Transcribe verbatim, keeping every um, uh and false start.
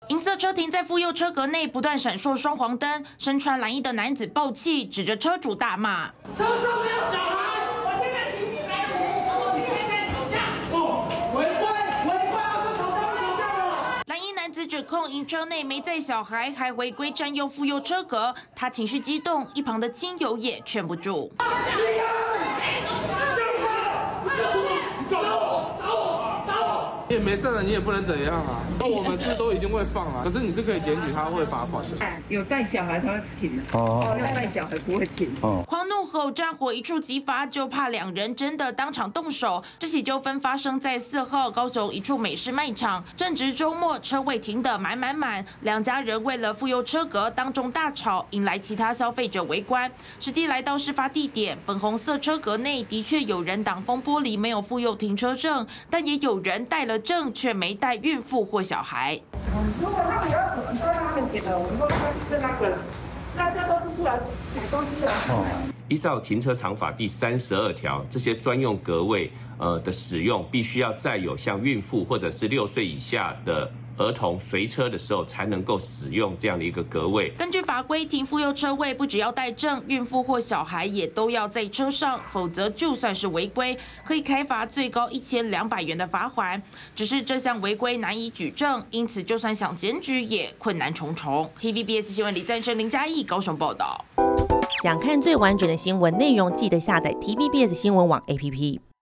银色车停在妇幼车格内，不断闪烁双黄灯。身穿蓝衣的男子爆气，指着车主大骂：“ 车上没有小孩！我现在情绪没有，我明天跟你吵架。哦，违规，违规，我就吵架，不吵架了。” 蓝衣男子指控银车内没载小孩，还违规占用妇幼车格。他情绪激动，一旁的亲友也劝不住。 你也没证了，你也不能怎样啊。那我们是都一定会放啊，可是你是可以检举他会罚款的。 有带小孩他会停哦，哦，要带小孩不会停。哦， 狂怒吼战火一触即发，就怕两人真的当场动手。这起纠纷发生在四号高雄一处美式卖场，正值周末，车位停得满满满。两家人为了妇幼车格当众大吵，引来其他消费者围观。实际来到事发地点，粉红色车格内的确有人挡风玻璃没有妇幼停车证，但也有人带了证却没带孕妇或小孩。 如果他们有要你说让他们停了，我们都是那个，那这都是出来买东西的。哦。 依照停车场法第三十二条，这些专用格位呃的使用，必须要载有像孕妇或者是六岁以下的儿童随车的时候，才能够使用这样的一个格位。 根据法规，停妇幼车位不只要带证，孕妇或小孩也都要在车上，否则就算是违规，可以开罚最高一千两百元的罚款。只是这项违规难以举证，因此就算想检举也困难重重。T V B S 新闻李赞生、林嘉义高雄报道。 想看最完整的新闻内容，记得下载 T V B S 新闻网 A P P。